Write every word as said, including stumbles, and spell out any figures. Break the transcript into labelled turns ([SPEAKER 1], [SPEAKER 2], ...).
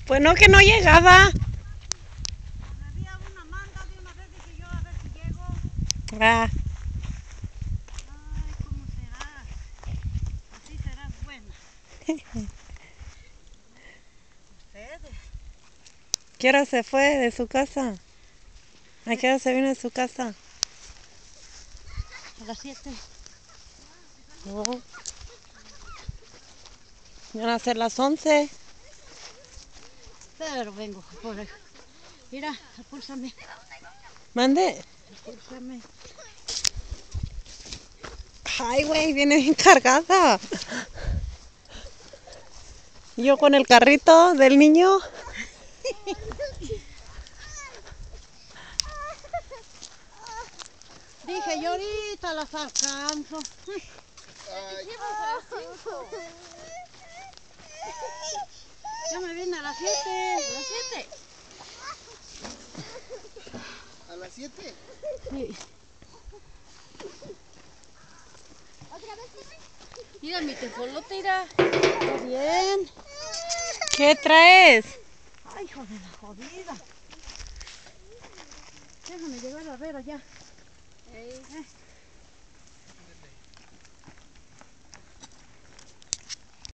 [SPEAKER 1] Pues no, que no llegaba.
[SPEAKER 2] Había una manda de una vez, dije yo, a ver si llego.
[SPEAKER 1] Ah,
[SPEAKER 2] Ay, ¿cómo será? Así será buena. Ustedes.
[SPEAKER 1] ¿qué hora se fue de su casa? ¿A qué hora se vino de su casa?
[SPEAKER 2] A las siete.
[SPEAKER 1] No. Van a ser las once.
[SPEAKER 2] Pero vengo por ahí. Mira, apúlsame.
[SPEAKER 1] Mande.
[SPEAKER 2] Apúlsame.
[SPEAKER 1] Ay, güey, viene bien cargada. Yo con el carrito del niño.
[SPEAKER 2] Dije yo ahorita las alcanzo. Ya me vine a las siete. ¿A las siete?
[SPEAKER 3] ¿A las siete?
[SPEAKER 2] Sí. Mira mi tejolote, mira. Está bien.
[SPEAKER 1] ¿Qué traes?
[SPEAKER 2] Ay, hijo de la jodida. Déjame llegar a ver allá. Eh.